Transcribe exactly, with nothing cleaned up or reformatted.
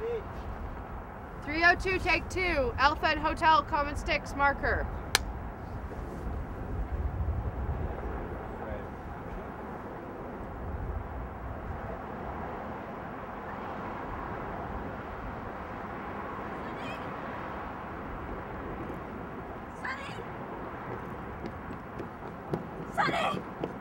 three oh two, take two. Elephant Hotel, Common Sticks, marker. Sunny! Sunny!